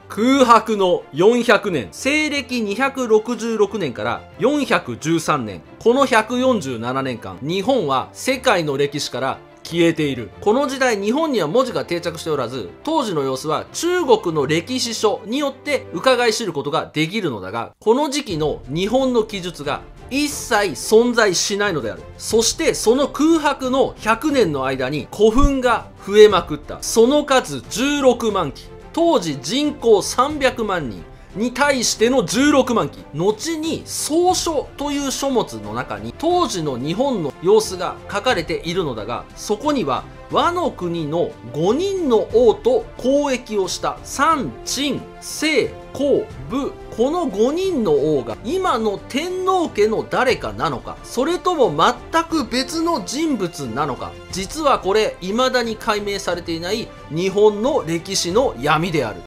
空白の400年、西暦266年から413年、この147年間、日本は世界の歴史から消えている。この時代、日本には文字が定着しておらず、当時の様子は中国の歴史書によって伺い知ることができるのだが、この時期の日本の記述が一切存在しないのである。そしてその空白の100年の間に古墳が増えまくった。その数16万基。当時人口300万人に対しての16万基。後に草書という書物の中に当時の日本の様子が書かれているのだが、そこには倭の国の5人の王と交易をした三鎮西皇武、この5人の王が今の天皇家の誰かなのか、それとも全く別の人物なのか、実はこれ未だに解明されていない日本の歴史の闇である。